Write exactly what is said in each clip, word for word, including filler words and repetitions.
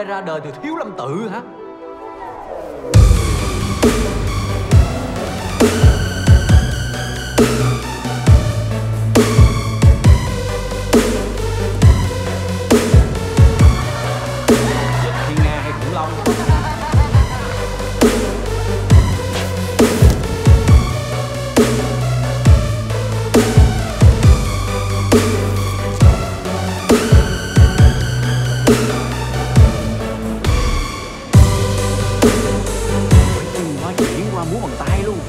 ra đời từ Thiếu Lâm Tự hả? Thiên Nga hay khủng long? Múa bằng tay luôn.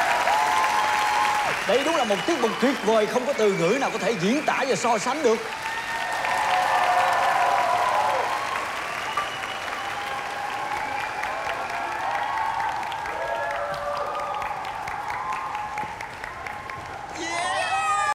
Đây đúng là một tiết mục tuyệt vời, không có từ ngữ nào có thể diễn tả và so sánh được.